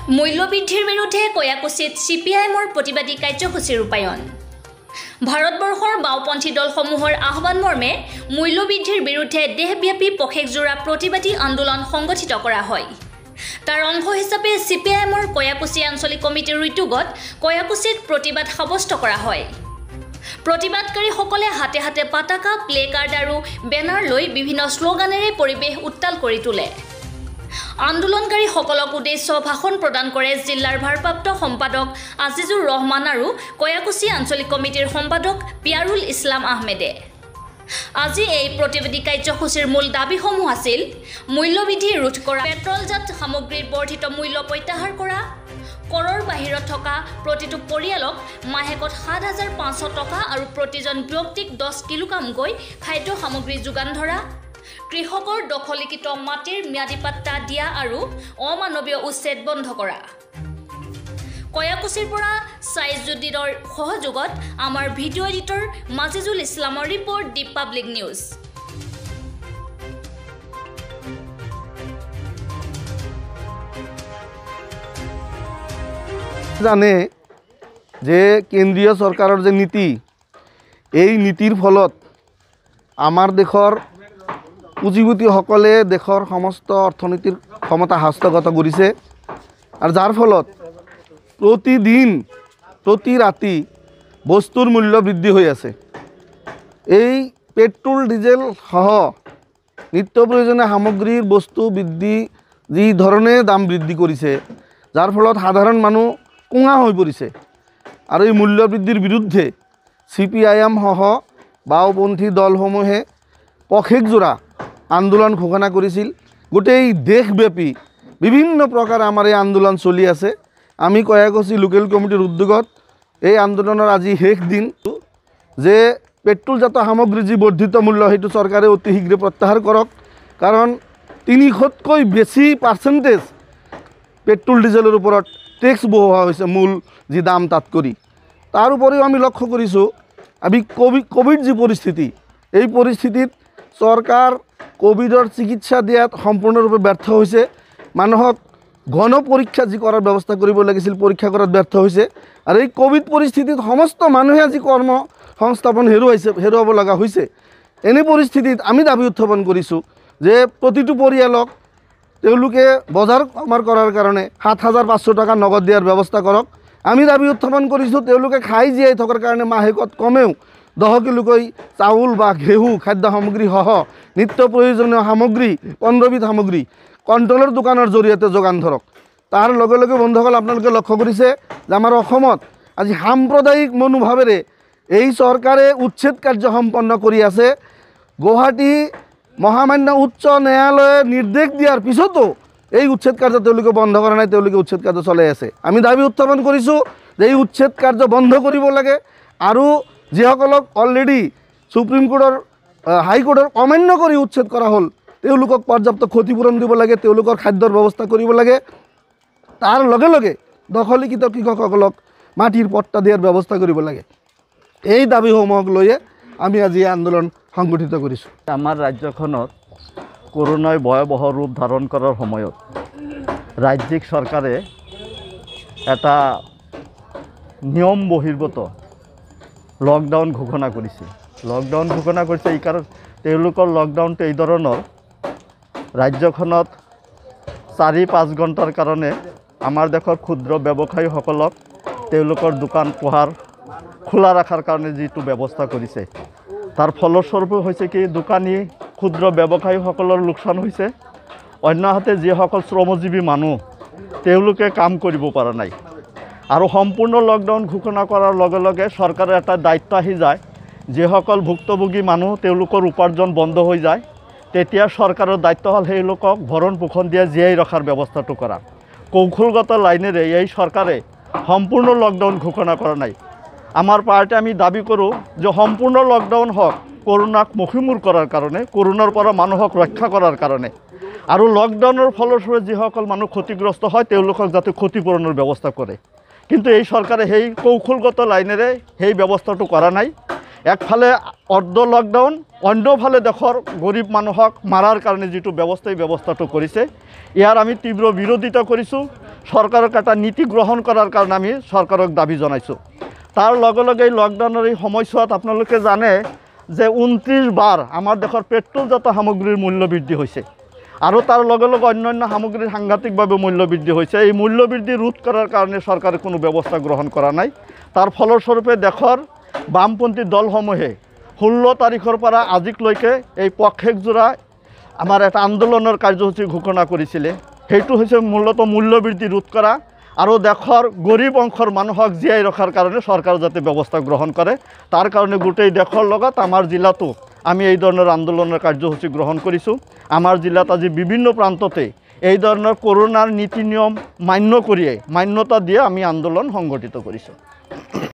মূল্যবৃদ্ধিৰ বিৰুদ্ধে কয়াকুছিত CPIMৰ প্ৰতিবাদী কাৰ্যসূচী ৰূপায়ণ। ভাৰতবৰ্ষৰ বাওপন্থী দলসমূহৰ আহ্বান মৰ্মে মূল্যবৃদ্ধিৰ বিৰুদ্ধে দেশব্যাপী পষেকজোৰা প্ৰতিবাদী আন্দোলন সংগঠিত কৰা হয়। তাৰ অংশ হিচাপে CPIMৰ কয়াকুছি আঞ্চলিক কমিটিৰ উদ্যোগত কয়াকুছিত প্ৰতিবাদ সাব্যস্ত কৰা হয়। প্ৰতিবাদকাৰীসকলে হাতে হাতে পতাকা, প্লে কাৰ্ড আৰু বেনাৰ লৈ বিভিন্ন শ্লোগানেৰে পৰিৱেশ উত্তাল কৰি তোলে। আন্দোলনকাৰীসকলক উদ্দেশ্য ভাষণ প্ৰদান কৰে জিলাৰ ভাৰপ্ৰাপ্ত সম্পাদক আজিজুৰ ৰহমান আৰু কয়াকুছি আঞ্চলিক কমিটিৰ সম্পাদক পিয়াৰুল ইছলাম আহমেদে। আজি এই প্ৰতিবাদী কাৰ্যসূচীৰ মূল দাবীসমূহ আছিল মূল্যবৃদ্ধি ৰোধ কৰা, পেট্ৰলজাত সামগ্ৰীৰ বৰ্ধিত মূল্য প্ৰত্যাহাৰ কৰা, কৰৰ বাহিৰত থকা প্ৰতিটো পৰিয়ালক মাহেকত ৭,৫০০ টকা আৰু প্ৰতিজন ব্যক্তিক 10 কিলোগ্ৰামকৈ খাদ্য সামগ্ৰী যোগান ধৰা, কৃষকৰ দখলীকৃত মাটিৰ ম্যাদী পাট্টা দিয়া আৰু অমানৱীয় উচ্ছেদ বন্ধ কৰা। কয়াকুছিৰ পৰা সাইজুদ্দিনৰ সহযোগত আমাৰ ভিডিঅ' এডিটৰ মাজিজুল ইছলামৰ ৰিপৰ্ট, দি পাব্লিক নিউজ। জানে যে কেন্দ্ৰীয় চৰকাৰৰ যে নীতি, এই নীতিৰ ফলত আমাৰ দেশৰ পুঁজিপতিসকলে দেশৰ সমস্ত অৰ্থনীতিৰ ক্ষমতা হস্তগত কৰিছে আৰু যাৰ ফলত প্ৰতিদিন প্ৰতি ৰাতি বস্তুৰ মূল্য বৃদ্ধি হৈ আছে। এই পেট্ৰল ডিজেল সহ নিত্য প্ৰয়োজনীয় সামগ্ৰীৰ বস্তু বৃদ্ধি যি ধৰণে দাম বৃদ্ধি কৰিছে, যাৰ ফলত সাধাৰণ মানুহ কুঙা হৈ পৰিছে। আৰু এই মূল্য বৃদ্ধিৰ বিৰুদ্ধে CPIM সহ বাওপন্থী দলসমূহে পষেকজোৰা আন্দোলন ঘোষণা কৰিছিল। গোটেই দেশব্যাপী বিভিন্ন প্ৰকাৰে আমাৰ এই আন্দোলন চলি আছে। আমি কয়াকুছি লোকেল কমিটিৰ উদ্যোগত এই আন্দোলনৰ আজি শেষ দিন যে পেট্ৰলজাত সামগ্ৰীৰ যি বৰ্ধিত মূল্য সেইটো চৰকাৰে অতি শীঘ্ৰে প্ৰত্যাহাৰ কৰক, কাৰণ 300তকৈ বেছি পাৰ্চেণ্টেজ পেট্ৰল ডিজেলৰ ওপৰত টেক্স বহুৱা হৈছে, মূল যি দাম তাত কৰি। তাৰ উপৰিও আমি লক্ষ্য কৰিছোঁ আমি কোভিড যি পৰিস্থিতি, এই পৰিস্থিতিত চৰকাৰ কোভিডৰ চিকিৎসা দিয়াত সম্পূৰ্ণৰূপে ব্যৰ্থ হৈছে। মানুহক ঘন পৰীক্ষা যি কৰাৰ ব্যৱস্থা কৰিব লাগিছিল, পৰীক্ষা কৰাত ব্যৰ্থ হৈছে। আৰু এই কোভিড পৰিস্থিতিত সমস্ত মানুহে আজি কৰ্ম সংস্থাপন হেৰুৱাব লগা হৈছে। এনে পৰিস্থিতিত আমি দাবী উত্থাপন কৰিছোঁ যে প্ৰতিটো পৰিয়ালক তেওঁলোকে বজাৰ সমাৰ কৰাৰ কাৰণে ৭,৫০০ টকা নগদ দিয়াৰ ব্যৱস্থা কৰক। আমি দাবী উত্থাপন কৰিছোঁ তেওঁলোকে খাই জীয়াই থকাৰ কাৰণে মাহেকত কমেও 10 কিলোকৈ চাউল বা ঘেঁহু খাদ্য সামগ্ৰী সহ নিত্য প্ৰয়োজনীয় সামগ্ৰী 15 বিধ সামগ্ৰী কণ্ট্ৰলৰ দোকানৰ জৰিয়তে যোগান ধৰক। তাৰ লগে লগে বন্ধুসকল, আপোনালোকে লক্ষ্য কৰিছে যে আমাৰ অসমত আজি সাম্প্ৰদায়িক মনোভাৱেৰে এই চৰকাৰে উচ্ছেদ কাৰ্য সম্পন্ন কৰি আছে। গুৱাহাটী মহামান্য উচ্চ ন্যায়ালয়ে নিৰ্দেশ দিয়াৰ পিছতো এই উচ্ছেদ কাৰ্য তেওঁলোকে বন্ধ কৰা নাই, তেওঁলোকে উচ্ছেদ কাৰ্য চলাই আছে। আমি দাবী উত্থাপন কৰিছোঁ যে এই উচ্ছেদ কাৰ্য বন্ধ কৰিব লাগে আৰু যিসকলক অলৰেডি সুপ্ৰিম কোৰ্টৰ হাইকোৰ্টৰ অমান্য কৰি উচ্ছেদ কৰা হ'ল তেওঁলোকক পৰ্যাপ্ত ক্ষতিপূৰণ দিব লাগে, তেওঁলোকৰ খাদ্যৰ ব্যৱস্থা কৰিব লাগে। তাৰ লগে লগে দখলীকৃত কৃষকসকলক মাটিৰ পট্টা দিয়াৰ ব্যৱস্থা কৰিব লাগে। এই দাবীসমূহক লৈয়ে আমি আজি আন্দোলন সংগঠিত কৰিছোঁ। আমাৰ ৰাজ্যখনত কৰোনাই ভয়াৱহ ৰূপ ধাৰণ কৰাৰ সময়ত ৰাজ্যিক চৰকাৰে এটা নিয়ম বহিৰ্ভূত লকডাউন ঘোষণা কৰিছে। এই কাৰণ তেওঁলোকৰ লকডাউনটো এই ধৰণৰ, ৰাজ্যখনত 4-5 ঘণ্টাৰ কাৰণে আমাৰ দেশৰ ক্ষুদ্ৰ ব্যৱসায়ীসকলক তেওঁলোকৰ দোকান পোহাৰ খোলা ৰখাৰ কাৰণে যিটো ব্যৱস্থা কৰিছে, তাৰ ফলস্বৰূপ হৈছে কি দোকানী ক্ষুদ্ৰ ব্যৱসায়ীসকলৰ লোকচান হৈছে। অন্যহাতে যিসকল শ্ৰমজীৱী মানুহ তেওঁলোকে কাম কৰিব পৰা নাই। আৰু সম্পূৰ্ণ লকডাউন ঘোষণা কৰাৰ লগে লগে চৰকাৰৰ এটা দায়িত্ব আহি যায়, যিসকল ভুক্তভোগী মানুহ তেওঁলোকৰ উপাৰ্জন বন্ধ হৈ যায়, তেতিয়া চৰকাৰৰ দায়িত্ব হ'ল সেইলোকক ভৰণ পোষণ দিয়া, জীয়াই ৰখাৰ ব্যৱস্থাটো কৰা। কৌশলগত লাইনেৰে এই চৰকাৰে সম্পূৰ্ণ লকডাউন ঘোষণা কৰা নাই। আমাৰ পাৰ্টি আমি দাবী কৰোঁ যে সম্পূৰ্ণ লকডাউন হওক কৰোনাক মষিমূৰ কৰাৰ কাৰণে, কৰোনাৰ পৰা মানুহক ৰক্ষা কৰাৰ কাৰণে। আৰু লকডাউনৰ ফলস্বৰূপে যিসকল মানুহ ক্ষতিগ্ৰস্ত হয় তেওঁলোকক যাতে ক্ষতিপূৰণৰ ব্যৱস্থা কৰে। কিন্তু এই চৰকাৰে সেই কৌশলগত লাইনেৰে সেই ব্যৱস্থাটো কৰা নাই। একফালে অৰ্ধ লকডাউন, অন্যফালে দেশৰ গৰীব মানুহক মাৰাৰ কাৰণে যিটো ব্যৱস্থাটো কৰিছে, ইয়াৰ আমি তীব্ৰ বিৰোধিতা কৰিছোঁ। চৰকাৰক এটা নীতি গ্ৰহণ কৰাৰ কাৰণে আমি চৰকাৰক দাবী জনাইছোঁ। তাৰ লগে লগে লকডাউনৰ এই সময়ছোৱাত আপোনালোকে জানে যে 29 বাৰ আমাৰ দেশৰ পেট্ৰলজাত সামগ্ৰীৰ মূল্য বৃদ্ধি হৈছে আৰু তাৰ লগে লগে অন্যান্য সামগ্ৰীৰ সাংঘাতিকভাৱে মূল্য বৃদ্ধি হৈছে। এই মূল্য বৃদ্ধি ৰোধ কৰাৰ কাৰণে চৰকাৰে কোনো ব্যৱস্থা গ্ৰহণ কৰা নাই। তাৰ ফলস্বৰূপে দেশৰ বামপন্থী দলসমূহে 16 তাৰিখৰ পৰা আজিলৈকে এই পষেকজোৰা আমাৰ এটা আন্দোলনৰ কাৰ্যসূচী ঘোষণা কৰিছিলে। সেইটো হৈছে মূলতঃ মূল্য বৃদ্ধি ৰোধ কৰা আৰু দেশৰ গৰীব অংশৰ মানুহক জীয়াই ৰখাৰ কাৰণে চৰকাৰ যাতে ব্যৱস্থা গ্ৰহণ কৰে, তাৰ কাৰণে গোটেই দেশৰ লগত আমাৰ জিলাতো আমি এই ধৰণৰ আন্দোলনৰ কাৰ্যসূচী গ্ৰহণ কৰিছোঁ। আমাৰ জিলাত আজি বিভিন্ন প্ৰান্ততে এই ধৰণৰ কৰোনাৰ নীতি নিয়ম মান্যতা দিয়ে আমি আন্দোলন সংগঠিত কৰিছোঁ।